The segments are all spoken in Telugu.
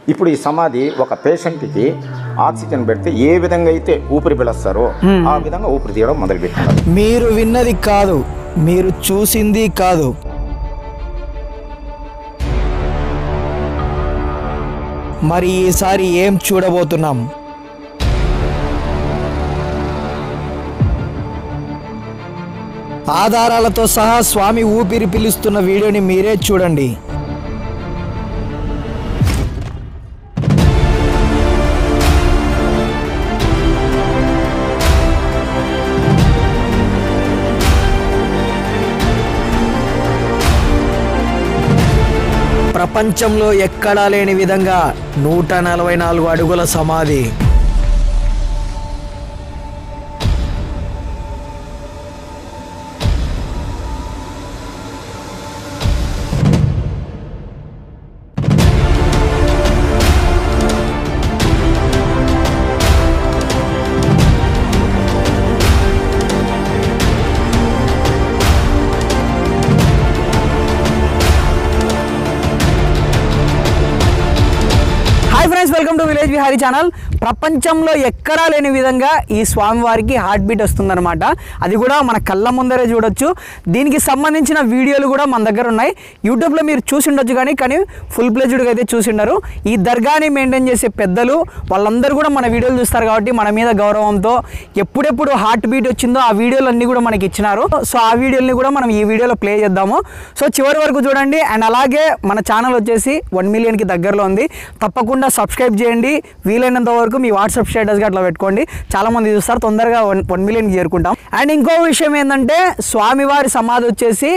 ఇప్పుడు ఈ సమాధి ఒక పేషెంట్కి ఆక్సిజన్ పెడితే ఏ విధంగా అయితే ఊపిరి పీలుస్తారో ఆ విధంగా ఊపిరి తీయడం మొదలుపెట్టారు. మీరు విన్నది కాదు, మీరు చూసింది కాదు, మరి ఈసారి ఏం చూడబోతున్నాం? ఆధారాలతో సహా స్వామి ఊపిరి పీలుస్తున్న వీడియోని మీరే చూడండి. ప్రపంచంలో ఎక్కడా లేని విధంగా 144 అడుగుల సమాధి. Welcome to village Vihari channel. ప్రపంచంలో ఎక్కడా లేని విధంగా ఈ స్వామివారికి హార్ట్ బీట్ వస్తుందన్నమాట. అది కూడా మన కళ్ళ ముందరే చూడొచ్చు. దీనికి సంబంధించిన వీడియోలు కూడా మన దగ్గర ఉన్నాయి. యూట్యూబ్లో మీరు చూసి ఉండొచ్చు, కానీ ఫుల్ ప్లేజ్డ్గా అయితే చూసి ఉండరు. ఈ దర్గాని మెయింటైన్ చేసే పెద్దలు వాళ్ళందరూ కూడా మన వీడియోలు చూస్తారు కాబట్టి మన మీద గౌరవంతో ఎప్పుడెప్పుడు హార్ట్ బీట్ వచ్చిందో ఆ వీడియోలు అన్నీ కూడా మనకి ఇచ్చినారు. సో ఆ వీడియోని కూడా మనం ఈ వీడియోలో ప్లే చేద్దాము. సో చివరి వరకు చూడండి. అండ్ అలాగే మన ఛానల్ వచ్చేసి 1 మిలియన్కి దగ్గరలో ఉంది. తప్పకుండా సబ్స్క్రైబ్ చేయండి. వీలైనంత వరకు మీ వాట్సాప్ స్టేటస్గా అట్లా పెట్టుకోండి. చాలామంది చూస్తారు. తొందరగా 1 మిలియన్కి చేరుకుంటాం. అండ్ ఇంకో విషయం ఏంటంటే స్వామివారి సమాధి వచ్చేసి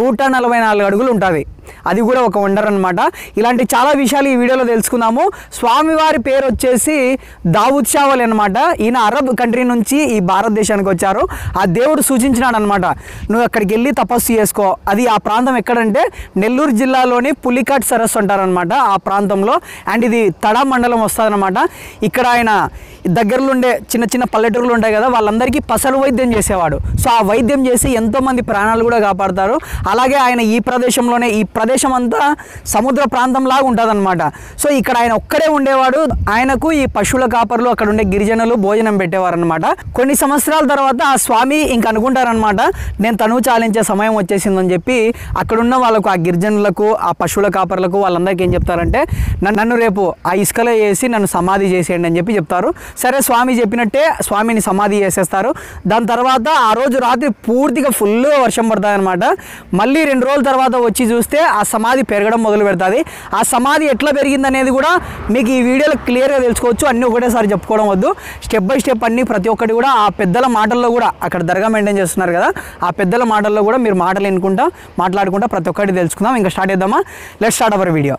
144 అడుగులు ఉంటుంది. అది కూడా ఒక వండర్ అనమాట. ఇలాంటి చాలా విషయాలు ఈ వీడియోలో తెలుసుకుందాము. స్వామివారి పేరు వచ్చేసి దావుద్ షా వలి అనమాట. ఈయన అరబ్ కంట్రీ నుంచి ఈ భారతదేశానికి వచ్చారు. ఆ దేవుడు సూచించినాడు అనమాట, నువ్వు అక్కడికి వెళ్ళి తపస్సు చేసుకో. అది ఆ ప్రాంతం ఎక్కడంటే నెల్లూరు జిల్లాలోని పులికాట్ సరస్సు అంటారనమాట ఆ ప్రాంతంలో. అండ్ ఇది తడా మండలం వస్తుంది అనమాట. ఇక్కడ ఆయన దగ్గరలో ఉండే చిన్న చిన్న పల్లెటూరులు ఉంటాయి కదా, వాళ్ళందరికీ పసరు వైద్యం చేసేవాడు. సో ఆ వైద్యం చేసి ఎంతోమంది ప్రాణాలు కూడా కాపాడతారు. అలాగే ఆయన ఈ ప్రదేశంలోనే, ఈ ప్రదేశం అంతా సముద్ర ప్రాంతం లాగా ఉంటుంది అనమాట. సో ఇక్కడ ఆయన ఒక్కడే ఉండేవాడు. ఆయనకు ఈ పశువుల కాపర్లు అక్కడ ఉండే గిరిజనులు భోజనం పెట్టేవారు అనమాట. కొన్ని సంవత్సరాల తర్వాత ఆ స్వామి ఇంక అనుకుంటారనమాట, నేను తనువు చాలించే సమయం వచ్చేసిందని చెప్పి అక్కడున్న వాళ్ళకు, ఆ గిరిజనులకు, ఆ పశువుల కాపర్లకు వాళ్ళందరికీ ఏం చెప్తారంటే, నన్ను రేపు ఆ ఇసుకలో వేసి నన్ను సమాధి చేసేయండి అని చెప్పి చెప్తారు. సరే స్వామి చెప్పినట్టే స్వామిని సమాధి చేసేస్తారు. దాని తర్వాత ఆ రోజు రాత్రి పూర్తిగా ఫుల్ వర్షం పడుతుంది అనమాట. మళ్ళీ 2 రోజుల తర్వాత వచ్చి చూస్తే ఆ సమాధి పెరగడం మొదలు పెడుతుంది. ఆ సమాధి ఎట్లా పెరిగింది అనేది కూడా మీకు ఈ వీడియోలో క్లియర్గా తెలుసుకోవచ్చు. అన్నీ ఒకటేసారి చెప్పుకోవడం వద్దు. స్టెప్ బై స్టెప్ అన్నీ ప్రతి ఒక్కటి కూడా ఆ పెద్దల మాటల్లో కూడా, అక్కడ దర్గా మెయింటైన్ చేస్తున్నారు కదా, ఆ పెద్దల మాటల్లో కూడా మీరు మాటలు వినుకుంటా మాట్లాడుకుంటా ప్రతి ఒక్కటి తెలుసుకుందాం. ఇంకా స్టార్ట్ చేద్దామా? Let's start our video.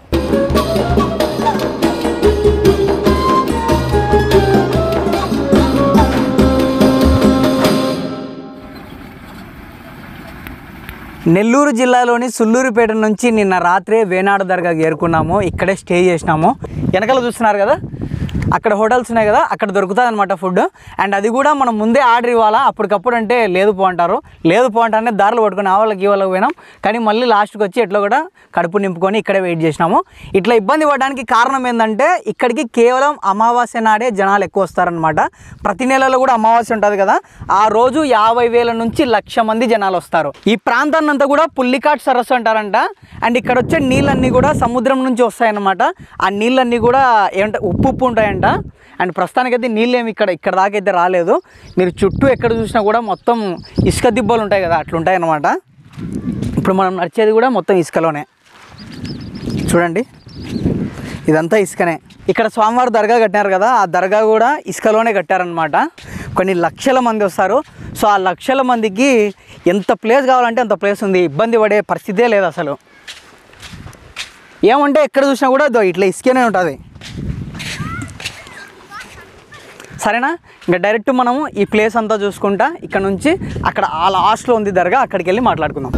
Nellore జిల్లాలోని సుల్లూరుపేట నుంచి నిన్న రాత్రే వేనాడు దర్గా చేరుకున్నాము. ఇక్కడే స్టే చేసినాము. వెనకాల చూస్తున్నారు కదా, అక్కడ హోటల్స్ ఉన్నాయి కదా, అక్కడ దొరుకుతుంది అనమాట ఫుడ్. అండ్ అది కూడా మనం ముందే ఆర్డర్ ఇవ్వాలా. అప్పటికప్పుడు అంటే లేదు పో అంటారు. లేదు పో అంటే దారులు పట్టుకుని ఆ వాళ్ళకి ఇవ్వాలకు పోయినాం. కానీ మళ్ళీ లాస్ట్కి వచ్చి ఎట్లా కూడా కడుపు నింపుకొని ఇక్కడే వెయిట్ చేసినాము. ఇట్లా ఇబ్బంది పడడానికి కారణం ఏంటంటే ఇక్కడికి కేవలం అమావాస్య నాడే జనాలు ఎక్కువ వస్తారనమాట. ప్రతి నెలలో కూడా అమావాస్య ఉంటుంది కదా, ఆ రోజు 50,000 నుంచి 1,00,000 మంది జనాలు వస్తారు. ఈ ప్రాంతాన్ని అంతా కూడా పుల్లికాట్ సరస్సు అంటారంట. అండ్ ఇక్కడ వచ్చే నీళ్ళన్నీ కూడా సముద్రం నుంచి వస్తాయన్నమాట. ఆ నీళ్ళన్నీ కూడా ఏమంటే ఉప్పు ఉంటాయంట. అండ్ ప్రస్తుతానికైతే నీళ్ళేమి ఇక్కడ దాకా అయితే రాలేదు. మీరు చుట్టూ ఎక్కడ చూసినా కూడా మొత్తం ఇసుక దిబ్బలు ఉంటాయి కదా, అట్లుంటాయి అన్నమాట. ఇప్పుడు మనం నడిచేది కూడా మొత్తం ఇసుకలోనే. చూడండి, ఇదంతా ఇసుకనే. ఇక్కడ స్వామివారి దర్గా కట్టినారు కదా, ఆ దర్గా కూడా ఇసుకలోనే కట్టారనమాట. కొన్ని లక్షల మంది వస్తారు. సో ఆ లక్షల మందికి ఎంత ప్లేస్ కావాలంటే అంత ప్లేస్ ఉంది. ఇబ్బంది పడే పరిస్థితే లేదు అసలు. ఏమంటే ఎక్కడ చూసినా కూడా ఇట్లా ఇసుకనే ఉంటుంది. సరేనా? ఇంకా డైరెక్ట్ మనము ఈ ప్లేస్ అంతా చూసుకుంటా ఇక్కడ నుంచి అక్కడ ఆ లాస్ట్లో ఉంది దర్గా, అక్కడికి వెళ్ళి మాట్లాడుకుందాం.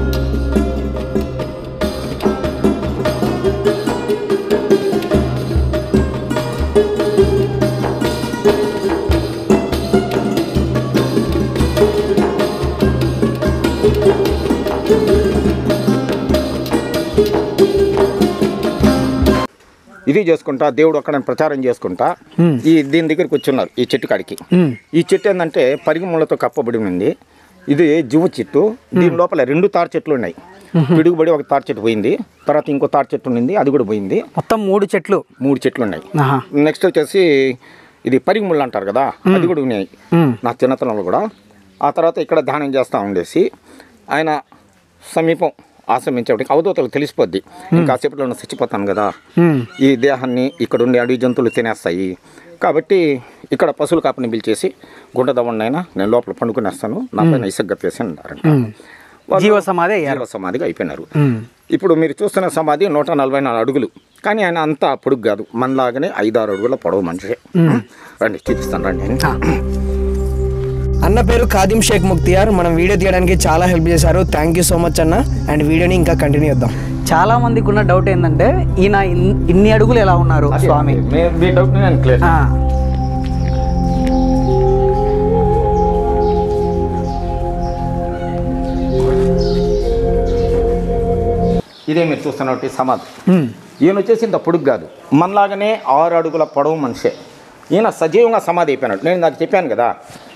ఇది తెలియజేసుకుంటా దేవుడు అక్కడ ప్రచారం చేసుకుంటా దీని దగ్గరికి వచ్చున్నారు ఈ చెట్టు కాడికి. ఈ చెట్టు ఏంటంటే పరిగి ముళ్ళతో కప్పబడి ఉంది. ఇది జివ్వు చెట్టు. దీని లోపల 2 తాటి చెట్లు ఉన్నాయి. పిడుగుబడి ఒక తాటి చెట్టు పోయింది, తర్వాత ఇంకో తాటి చెట్టు ఉంది, అది కూడా పోయింది. మొత్తం 3 చెట్లు ఉన్నాయి. నెక్స్ట్ వచ్చేసి ఇది పరిగి ముళ్ళు అంటారు కదా, అది కూడా ఉన్నాయి నా చిన్నతనంలో కూడా. ఆ తర్వాత ఇక్కడ ధ్యానం చేస్తూ ఉండేసి ఆయన సమీపం ఆశ్రమించేప్పటికి అవధూతలకు తెలిసిపోద్ది, ఇంకా సేపట్లో చచ్చిపోతాను కదా, ఈ దేహాన్ని ఇక్కడ ఉండే అడవి జంతువులు తినేస్తాయి కాబట్టి ఇక్కడ పశువుల కాపని పిలిచేసి గుంట దవ్వండినైనా నేను లోపల పండుకునేస్తాను, నా పైన ఇసుక గప్పేసి అన్నారంట. జీవ సమాధిగా అయిపోయినారు. ఇప్పుడు మీరు చూస్తున్న సమాధి 144 అడుగులు, కానీ ఆయన అంతా పొడుగు కాదు, మనలాగానే 5-6 అడుగుల పొడవు మనిషి. రండి చూపిస్తాను రండి. అన్న పేరు ఖాదిం షేక్ ముక్తియార్. మనం వీడియో తీయడానికి చాలా హెల్ప్ చేశారు. థ్యాంక్ యూ సో మచ్ అన్న. అండ్ వీడియోని ఇంకా కంటిన్యూ చేద్దాం. చాలా మందికి ఉన్న డౌట్ ఏంటంటే ఈయన ఇన్ని అడుగులు ఎలా ఉన్నారు స్వామి? మీ డౌట్ నేను క్లియర్. ఇదే మీరు చూస్తున్నట్టు సమాధి. ఈయన వచ్చేసి ఇంత పొడుగు కాదు, మనలాగానే 6 అడుగుల పొడవు మనిషే. ఈయన సజీవంగా సమాధి అయిపోయినాడు. నేను నాకు చెప్పాను కదా,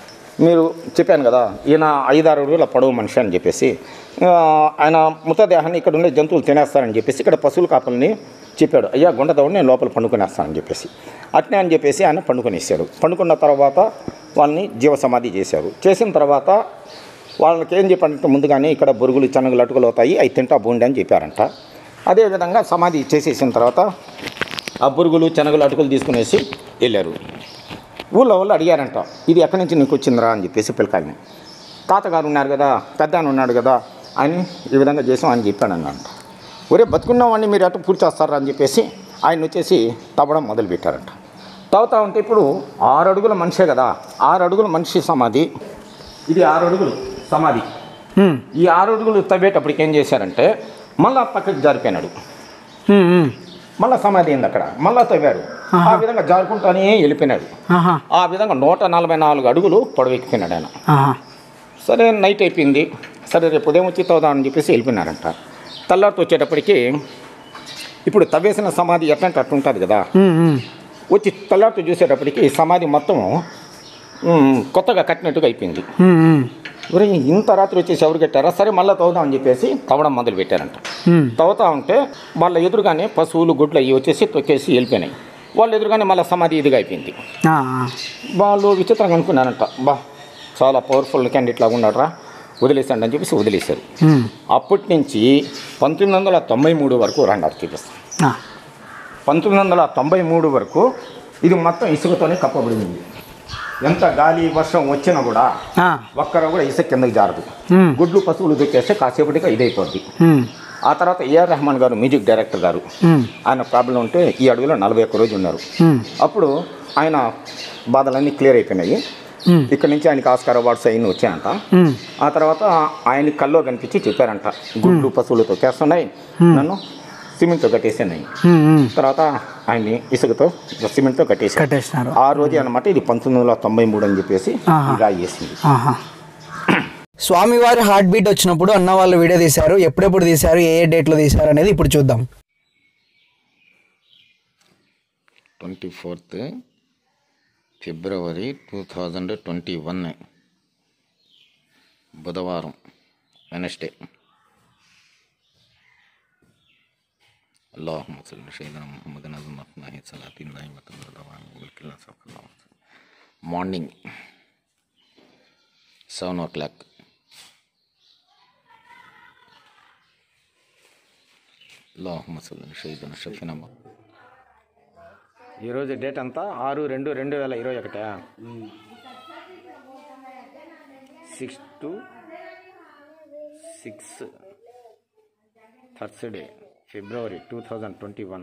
ఈయన 5-6 అడుగుల పొడవు మనిషి అని చెప్పేసి. ఆయన మృతదేహాన్ని ఇక్కడ ఉండే జంతువులు తినేస్తారని చెప్పేసి ఇక్కడ పశువుల కాపల్ని చెప్పాడు, అయ్యా గుండెదవుని నేను లోపల పండుకునేస్తానని చెప్పేసి. అట్నే అని చెప్పేసి ఆయన పండుకొనిస్తాడు. పండుకున్న తర్వాత వాళ్ళని జీవ సమాధి చేశారు. చేసిన తర్వాత వాళ్ళకి ఏం చెప్పారంటే ముందుగానే ఇక్కడ బొరుగులు శనగలు అటుకులు అవుతాయి, అవి తింటా బోండి అని చెప్పారంట. అదేవిధంగా సమాధి చేసేసిన తర్వాత ఆ బొరుగులు శనగలు అటుకులు తీసుకునేసి వెళ్ళారు. ఊళ్ళో వాళ్ళు అడిగారంట, ఇది ఎక్కడి నుంచి నీకు వచ్చిందిరా అని చెప్పేసి పిల్లకాయని. తాతగారు ఉన్నారు కదా, పెద్ద ఆయన ఉన్నాడు కదా అని ఈ విధంగా చేసాం అని చెప్పాడన్నంట. ఒరే బతుకున్నవాడిని మీరు అటు పూర్తి చేస్తారా అని చెప్పేసి ఆయన వచ్చేసి తవ్వడం మొదలుపెట్టారంట. తవ్వుతా ఉంటే ఇప్పుడు 6 అడుగుల మనిషే కదా, 6 అడుగుల మనిషి సమాధి, ఇది 6 అడుగులు సమాధి. ఈ 6 అడుగులు తవ్వేటప్పటికి ఏం చేశారంటే మళ్ళా పక్కకి జారిపోయినాడు. మళ్ళీ సమాధి అయింది అక్కడ, మళ్ళీ తవ్వారు. ఆ విధంగా జారుకుంటానే వెళ్ళిపోయినాడు. ఆ విధంగా 144 అడుగులు పొడవెక్కిపోయినాడు ఆయన. సరే నైట్ అయిపోయింది, సరే రేపు ఉదయం వచ్చి తవ్వుదామని చెప్పేసి వెళ్ళిపోయినారంట. తెల్లారితో వచ్చేటప్పటికి ఇప్పుడు తవ్వేసిన సమాధి ఎట్లంటే అట్లుంటుంది కదా, వచ్చి తెల్లారితో చూసేటప్పటికి సమాధి మొత్తం కొత్తగా కట్టినట్టుగా అయిపోయింది. ఒరే ఇంత రాత్రి వచ్చేసి ఎవరు కట్టారా, సరే మళ్ళీ తవ్వుదామని చెప్పేసి తవ్వడం మొదలు పెట్టారంట. తవ్వుతా ఉంటే వాళ్ళ ఎదురుగానే పశువులు గుడ్లు అవి వచ్చేసి తొక్కేసి వెళ్ళిపోయినాయి. వాళ్ళ ఎదురుగానే మళ్ళీ సమాధి ఇదిగా అయిపోయింది. వాళ్ళు విచిత్రంగా అనుకున్నారంట, బా చాలా పవర్ఫుల్ క్యాండిడేట్ లాగా ఉన్నాడరా, వదిలేసాడు అని చెప్పేసి వదిలేశారు. అప్పటి నుంచి 1993 వరకు రండి చూపిస్తాను. 1993 వరకు ఇది మొత్తం ఇసుకతోనే కప్పబడింది. ఎంత గాలి వర్షం వచ్చినా కూడా ఒక్కరు కూడా ఇసుక కిందకి జారదు. గుడ్లు పశువులు దొక్కేస్తే కాసేపటిగా ఇదైపోద్ది. ఆ తర్వాత ఏఆర్ రెహమాన్ గారు మ్యూజిక్ డైరెక్టర్ గారు, ఆయన ప్రాబ్లం ఉంటే ఈ అడవిలో 41 రోజు ఉన్నారు. అప్పుడు ఆయన బాధలన్నీ క్లియర్ అయిపోయినాయి. ఇక్కడ నుంచి ఆయనకి ఆస్కార్ అవార్డ్స్ అయిన వచ్చాయంట. ఆ తర్వాత ఆయన కల్లో కనిపించి చెప్పారంట, గుడ్లు పశువులు తొక్కేస్తున్నాయి, నన్ను సిమెంట్తో కట్టేసాయి. తర్వాత ఆయన్ని ఇసుకతో సిమెంట్తో కట్టేసారు. ఆ రోజు అనమాట ఇది 1993 అని చెప్పేసి ఇలా చేసింది. స్వామివారి హార్ట్ బీట్ వచ్చినప్పుడు అన్న వాళ్ళు వీడియో తీశారు. ఎప్పుడెప్పుడు తీశారు, ఏ డేట్లో తీశారు అనేది ఇప్పుడు చూద్దాం. 24th ఫిబ్రవరి 2021 బుధవారం, వెనస్డే. అల్లాహుమ్మ సల్లి సయ్యిదనా ముహమ్మద్ నజమత్నాహి సలాతిన్ దాయిమతుల్ మార్నింగ్ 7 o'clock. అల్లాహుమ్మ సల్లి సయ్యిదనా షఫీనా. ఈరోజు డేట్ అంతా 6/2/2021. 6 థర్స్డే ఫిబ్రవరి 2021.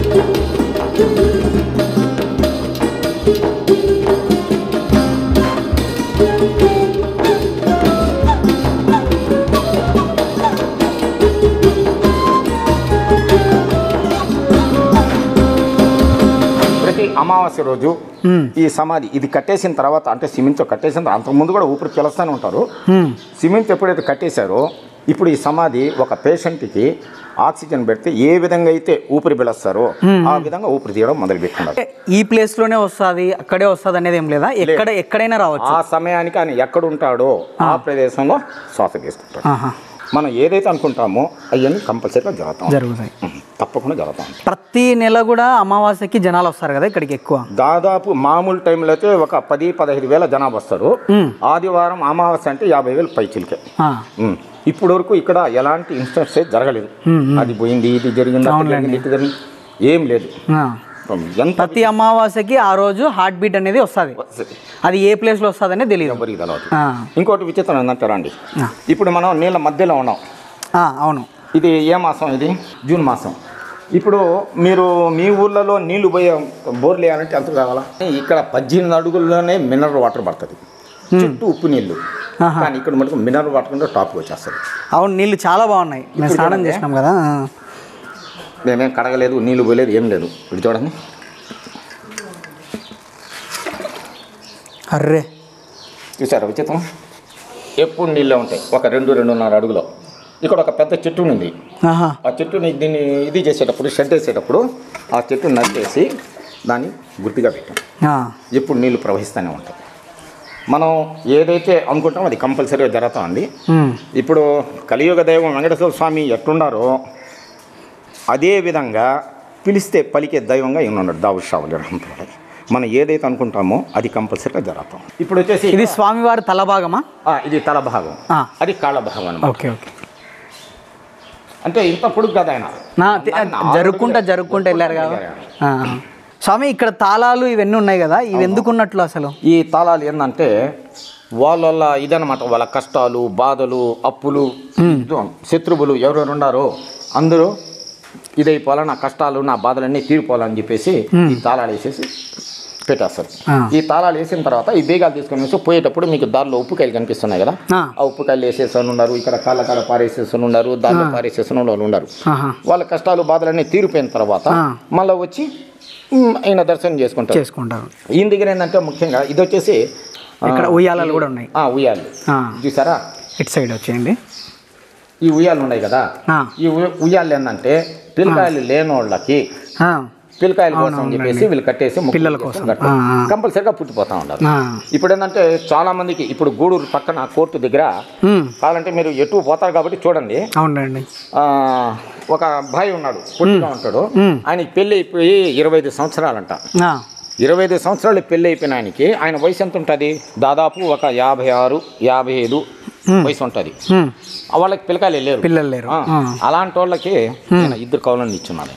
అమావాస్య రోజు ఈ సమాధి ఇది కట్టేసిన తర్వాత, అంటే సిమెంట్తో కట్టేసిన తర్వాత, అంతకుముందు కూడా ఊపిరి పీలుస్తూనే ఉంటారు. సిమెంట్ ఎప్పుడైతే కట్టేశారో ఇప్పుడు ఈ సమాధి ఒక పేషెంట్కి ఆక్సిజన్ పెడితే ఏ విధంగా అయితే ఊపిరి పీలుస్తారో ఆ విధంగా ఊపిరి తీయడం మొదలు పెట్టుకున్నారు. ఈ ప్లేస్ లోనే వస్తుంది, అక్కడే వస్తుంది అనేది ఏం లేదా? ఎక్కడైనా రావచ్చు. ఆ సమయానికి ఆయన ఎక్కడ ఉంటాడో ఆ ప్రదేశంలో శ్వాస తీసుకుంటాడు. మనం ఏదైతే అనుకుంటామో అవన్నీ కంపల్సరీగా జరుగుతాయి, తప్పకుండా జరుగుతాయి. ప్రతి నెల కూడా అమావాస్యకి జనాలు వస్తారు కదా ఇక్కడికి ఎక్కువ. దాదాపు మామూలు టైంలో అయితే ఒక 10-15 వేల జనాభా వస్తారు. ఆదివారం అమావాస్య అంటే 50,000 పైచిలకే. ఇప్పటి వరకు ఇక్కడ ఎలాంటి ఇన్సిడెంట్స్ జరగలేదు. అది పోయింది, ఇది జరిగింది, ఏం లేదు. ప్రతి అమావాస్యకి ఆ రోజు హార్ట్ బీట్ అనేది వస్తుంది. అది ఏ ప్లేస్ లో వస్తుంది అనేది తెలియదు. ఇంకోటి విచిత్రం ఏంటంటారా అండి, ఇప్పుడు మనం నీళ్ళ మధ్యలో ఉన్నాం. అవును. ఇది ఏ మాసం? ఇది జూన్ మాసం. ఇప్పుడు మీరు మీ ఊర్లలో నీళ్లు పోయే బోర్లు వేయాలంటే ఎంత కావాలా? ఇక్కడ 18 అడుగుల్లోనే మినరల్ వాటర్ పడుతుంది, చుట్టూ ఉప్పు నీళ్లు. కానీ ఇక్కడ మనకు మినరల్ వాటర్ కింద టాప్కి వచ్చేస్తుంది. అవును, నీళ్ళు చాలా బాగున్నాయి. మేము స్నానం చేసినాం కదా. మేమేం కడగలేదు, నీళ్ళు పోయలేదు, ఏం లేదు. ఇప్పుడు చూడండి, అర్రే చూసారా విచిత్రం? ఎప్పుడు నీళ్ళే ఉంటాయి. ఒక 2-2.5 అడుగులో ఇక్కడ ఒక పెద్ద చెట్టు ఉంది. ఆ చెట్టుని దీన్ని ఇది చేసేటప్పుడు, షెడ్ వేసేటప్పుడు ఆ చెట్టుని నరికేసి దాన్ని గుర్తుగా పెట్టాం. ఎప్పుడు నీళ్లు ప్రవహిస్తూనే ఉంటాయి. మనం ఏదైతే అనుకుంటామో అది కంపల్సరీగా జరుగుతుంది. ఇప్పుడు కలియుగ దైవం వెంకటేశ్వర స్వామి ఎట్లున్నారో అదే విధంగా పిలిస్తే పలికే దైవంగా ఉన్నాడు దావుషావులు. మనం ఏదైతే అనుకుంటామో అది కంపల్సరీగా జరుగుతాం. ఇప్పుడు వచ్చేసి ఇది స్వామివారి తల భాగమా? ఇది తల భాగం, అది కాళ్ళ భాగం అన్నమాట. Okay okay. అంటే ఇంత పొడుగు కదా ఆయన, జరుపుకుంటా వెళ్ళారు కదా స్వామి. ఇక్కడ తాళాలు ఇవన్నీ ఉన్నాయి కదా, ఇవి ఎందుకు ఉన్నట్లు అసలు? ఈ తాళాలు ఏంటంటే వాళ్ళ ఇదనమాట, వాళ్ళ కష్టాలు, బాధలు, అప్పులు, శత్రువులు ఎవరెవరు ఉన్నారో అందరూ ఇదైపోవాలా, నా కష్టాలు, నా బాధలన్నీ తీరిపోవాలని చెప్పేసి ఈ తాళాలు వేసేసి పెట్టేస్తారు. ఈ తాళాలు వేసిన తర్వాత ఈ బీగాలు తీసుకొని పోయేటప్పుడు మీకు దారిలో ఉప్పుకాయలు కనిపిస్తున్నాయి కదా, ఆ ఉప్పుకాయలు వేసేసని ఉన్నారు. ఇక్కడ కాళ్ళ కాడ పారేసేసని ఉన్నారు, దారిలో పారేసేసిన వాళ్ళు ఉన్నారు. వాళ్ళ కష్టాలు, బాధలన్నీ తీరిపోయిన తర్వాత మళ్ళీ వచ్చి ఆయన దర్శనం చేసుకుంటారు. ఈయన దగ్గర ఏంటంటే ముఖ్యంగా ఇది వచ్చేసి ఇక్కడ ఉయ్యాలలు కూడా ఉన్నాయి. ఉయ్యాలు చూసారా, ఇటు సైడ్ వచ్చేయండి. ఈ ఉయ్యాలు ఉన్నాయి కదా, ఈ ఉయ్యాలు ఏంటంటే పిల్లకాయలు లేని వాళ్ళకి పిల్లకాయల కోసం అని చెప్పేసి వీళ్ళు కట్టేసి పిల్లల కోసం కంపల్సరీగా పుట్టిపోతా ఉన్నారు. ఇప్పుడు ఏంటంటే చాలా మందికి ఇప్పుడు గూడూరు పక్కన కోర్టు దగ్గర కావాలంటే మీరు ఎటు పోతారు కాబట్టి చూడండి. అవునండి. ఒక అబ్బాయి ఉన్నాడు, పుట్టిగా ఉంటాడు. ఆయనకి పెళ్ళి అయిపోయి 25 సంవత్సరాలంట. 25 సంవత్సరాలు పెళ్ళి అయిపోయిన ఆయనకి ఆయన వయసు ఎంత ఉంటుంది? దాదాపు ఒక 56-55 వయసు ఉంటుంది. వాళ్ళకి పిల్లలు లేరు. అలాంటి వాళ్ళకి నేను 2 కౌలను ఇచ్చున్నాను.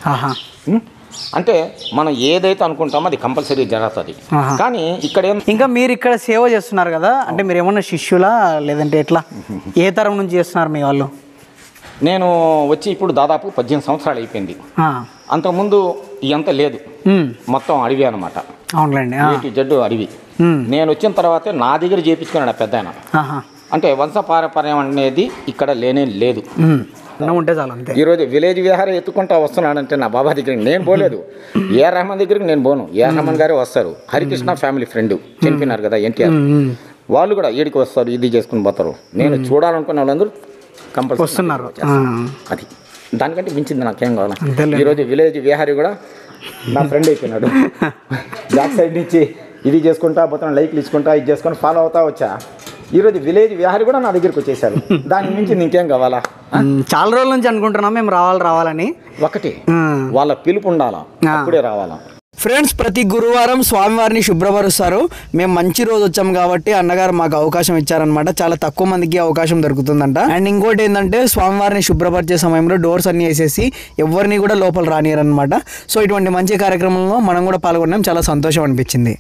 అంటే మనం ఏదైతే అనుకుంటామో అది కంపల్సరీ జరుగుతుంది. కానీ ఇక్కడ ఇంకా మీరు ఇక్కడ సేవ చేస్తున్నారు కదా, అంటే మీరు ఏమన్నా శిష్యులా లేదంటే ఎట్లా, ఏ తరం నుంచి చేస్తున్నారు మీ వాళ్ళు? నేను వచ్చి ఇప్పుడు దాదాపు 18 సంవత్సరాలు అయిపోయింది. అంతకుముందు ఇదంతా లేదు, మొత్తం అడవి అనమాట. అవునులేండి, జడ్డు అడవి. నేను వచ్చిన తర్వాత నా దగ్గర చేయించుకున్నాడు పెద్ద ఆయన. అంటే వంశపారంపర్యం అనేది ఇక్కడ లేనే లేదు. ఉంటే చాలు అంతే. ఈరోజు విలేజ్ విహారీ ఎత్తుకుంటా వస్తున్నాడంటే నా బాబా దగ్గరికి నేను పోలేదు, ఏఆర్ రెహమాన్ దగ్గరికి నేను పోను. ఏఆర్ రెహమాన్ గారే వస్తారు. హరికృష్ణ ఫ్యామిలీ ఫ్రెండ్ చనిపోయినారు కదా ఎన్టీఆర్, వాళ్ళు కూడా ఏడికి వస్తారు, ఇది చేసుకుని పోతారు. నేను చూడాలనుకున్న వాళ్ళందరూ కంపల్సరీ వస్తున్నారు. అది దానికంటే మించింది నాకేం కావాలి. ఈరోజు విలేజ్ విహారీ కూడా నా ఫ్రెండ్ అయిపోయినాడు. బ్యాక్ సైడ్ నుంచి ఇది చేసుకుంటా పోతాను, లైక్లు ఇచ్చుకుంటా, ఇది చేసుకొని ఫాలో అవుతా వచ్చా. ఈరోజు విలేజ్ విహారీ కూడా నా దగ్గరికి వచ్చేసారు. దాని నుంచి ఇంకేం కావాలా? చాలా రోజుల నుంచి అనుకుంటున్నాం మేము రావాలని. ఒకటి వాళ్ళ పిలుపు ఉండాలా, అప్పుడే రావాలా. ఫ్రెండ్స్, ప్రతి గురువారం స్వామివారిని శుభ్రపరుస్తారు. మేము మంచి రోజు వచ్చాం కాబట్టి అన్నగారు మాకు అవకాశం ఇచ్చారనమాట. చాలా తక్కువ మందికి అవకాశం దొరుకుతుందంట. అండ్ ఇంకోటి ఏంటంటే స్వామివారిని శుభ్రపరిచే సమయంలో డోర్స్ అన్ని వేసేసి ఎవరిని కూడా లోపల రానియరనమాట. సో ఇటువంటి మంచి కార్యక్రమంలో మనం కూడా పాల్గొన్నాం, చాలా సంతోషం అనిపించింది.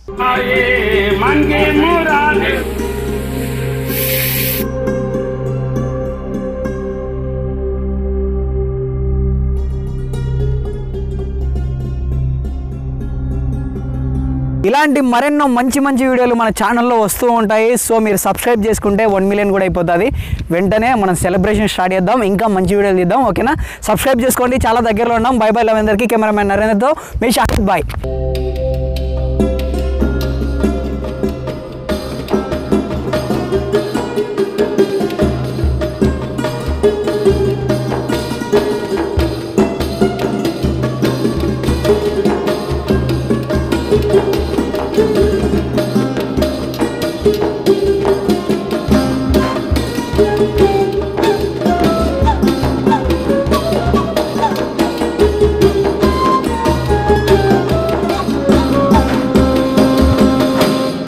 ఇలాంటి మరెన్నో మంచి మంచి వీడియోలు మన ఛానల్లో వస్తూ ఉంటాయి. సో మీరు సబ్స్క్రైబ్ చేసుకుంటే 1 మిలియన్ కూడా అయిపోతుంది. వెంటనే మనం సెలబ్రేషన్ స్టార్ట్ చేద్దాం, ఇంకా మంచి వీడియోలు తీద్దాం. ఓకేనా, సబ్స్క్రైబ్ చేసుకోండి. చాలా దగ్గరలో ఉన్నాం. బై బై లవ్ అందరికీ. కెమెరామెన్ నరేంద్రతో మీ షాహిద్ బాయ్.